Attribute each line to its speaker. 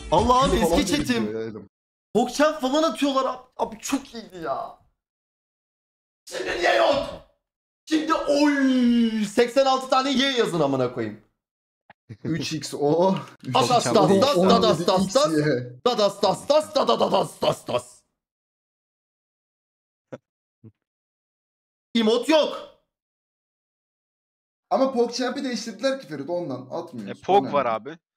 Speaker 1: Allah'ım
Speaker 2: Falan
Speaker 1: eski
Speaker 2: diye
Speaker 1: chatim.
Speaker 2: gidiyor yani.
Speaker 1: Pogchamp falan atıyorlar abi. Abi çok iyiydi ya. Şimdi niye yok? Şimdi oy 86 tane Y yazın amına koyayım.
Speaker 2: 3xo.
Speaker 1: Das das das
Speaker 3: Pogchamp
Speaker 1: das da das das
Speaker 2: 17xy.
Speaker 1: das da das das das da da da das das das. Emot yok.
Speaker 2: Ama PogChamp'i değiştirdiler ki Ferit ondan atmıyoruz.
Speaker 4: Pog
Speaker 2: Önemli.
Speaker 4: var abi.